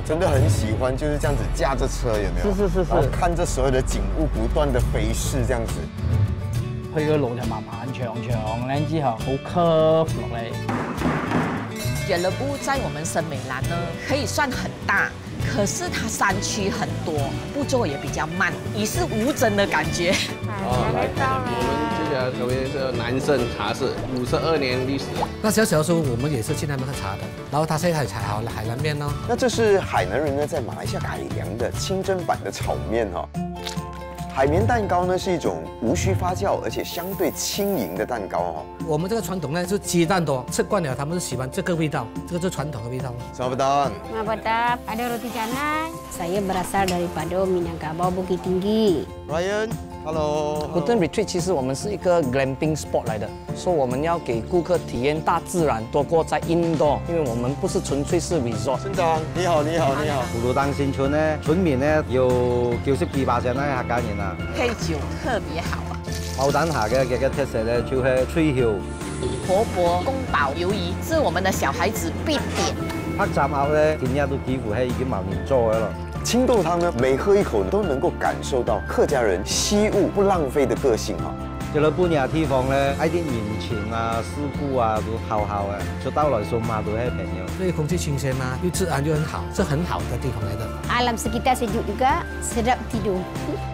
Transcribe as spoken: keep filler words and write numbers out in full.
真的很喜歡，就是這樣子駕着車，有沒有？ 是是是是。 然後看着所有的景物不斷的飛逝，這樣子。 佢個路就漫漫長長咧，之後好 curve 落嚟。 俱樂部在我們森美蘭呢，可以算很大，可是它山區很多，步驟也比較慢，也是無證的感覺。 哦，來，我們這個特別是南盛茶室，五十二年歷史。 那小小的時候，我們也是去那邊喝茶的，然後他現在才好了海南麵咯。 那這是海南人呢在馬來西亞改良的清真版的炒麵哈。海綿蛋糕呢是一種無需發酵而且相對輕盈的蛋糕哈。 我們這個傳統呢就雞蛋多，吃慣了他們是喜歡這個味道，這個是傳統的味道。 Selamat datang. Ada roti canai. Saya berasal daripada Minangkabau Bukit Tinggi. Ryan。Hello。 Hutan Retreat 其實我們是一個 glamping spot 來的，說我們要給顧客體驗大自然多過在 indoor， 因為我們不是純粹是 resort。村長，你好，你好，你好。 葫蘆丹新村呢，村民呢有九十幾巴仙咧客家人啊。 配酒特別好啊。 牡丹下嘅嘅嘅特色咧，就係脆口。 婆婆宮保魷魚是我們的小孩子必點。 黑斬鴨咧，今日都幾乎係已經冇人做嘅啦。 青豆湯呢，每喝一口都能夠感受到客家人惜物不浪費的個性哈。 俱樂部呢地方咧，一啲人情啊、事故啊都好好啊，出到來數碼都係朋友。 所以空氣新鮮啊，又治安又很好，是很好的地方來的。 Alam sekitar sejuk juga, sedap tidur.